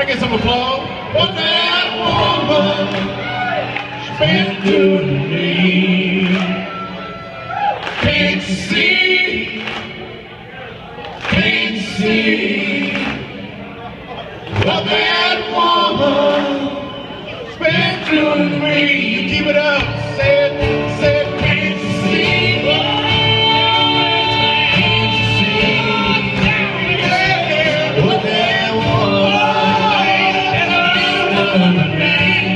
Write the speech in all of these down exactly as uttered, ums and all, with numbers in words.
get some applause. What that woman been doing to me? Can't you see? Can't you see what that woman's been doing to me? You keep it up. Say it, say it. Can't you see? Can't you see what that woman's been doing to me?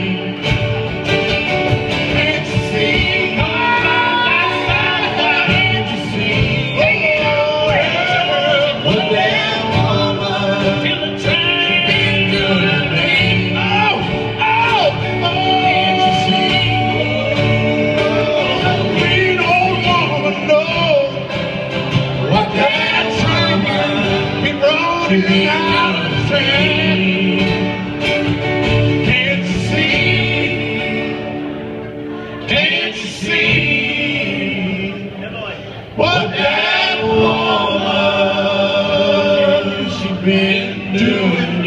Can't you see? Can't you see what that woman she been doing?